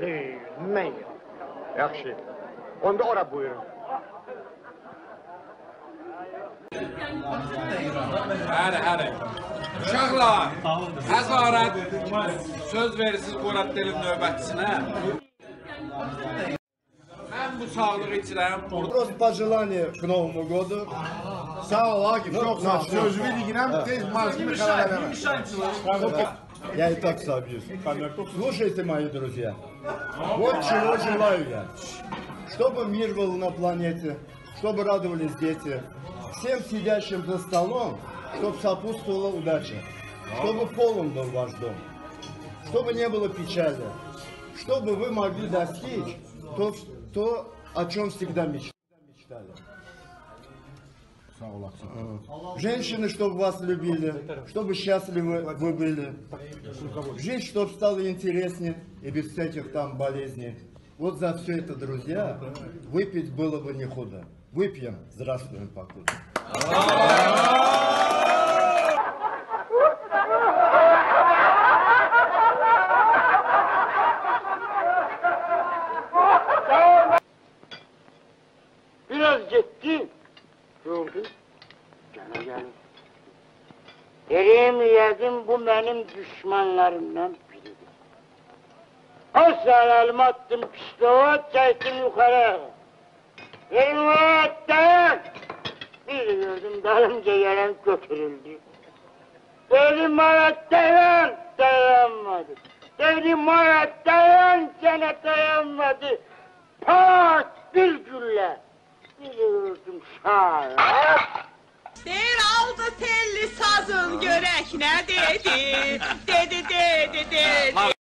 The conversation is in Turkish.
Mən ya. Yaxşı. Onda ora buyurun. Həri. Uşaqlar, həzarət söz verirsiniz Qoratdelin növbətçisinə. Mən bu sağlığı içirəm. Просто пожелание к Новому году. Sağ ol Akif, çok sağ ol. Sözümü diginem tez mazgimi kararlarına. Я и так собьюсь. Слушайте, мои друзья, вот чего желаю я. Чтобы мир был на планете, чтобы радовались дети, всем сидящим за столом, чтобы сопутствовала удача, чтобы полон был ваш дом, чтобы не было печали, чтобы вы могли достичь то, о чем всегда мечтали. Женщины, чтобы вас любили, чтобы счастливы вы были. Жизнь, чтобы стала интереснее и без всяких там болезней. Вот за все это, друзья, выпить было бы не худо. Выпьем, здравствуем, покуда. Biraz gitti. Gördün? Gene. Yedim bu benim düşmanlarımdan biridir. Asla elime attım, pistolot çektim yukarı. Elime attım. Bir gördüm dalımca gelen götürüldü. Dedim bana dayanmadı. Dedim bana gene dayanmadı. Pat bir gülle. Bir gördüm şahı. Deyir aldı telli sazın görək nə dedi. Dedi.